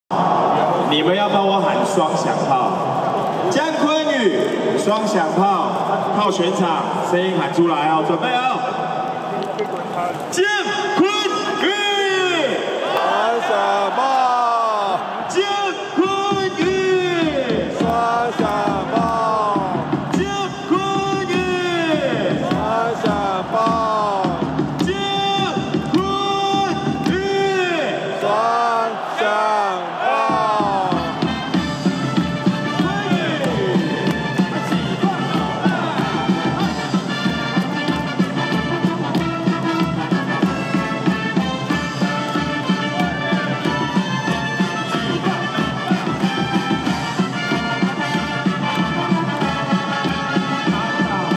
你们要帮我喊双响炮，姜昆宇双响炮，靠全场声音喊出来哦，准备哦，进。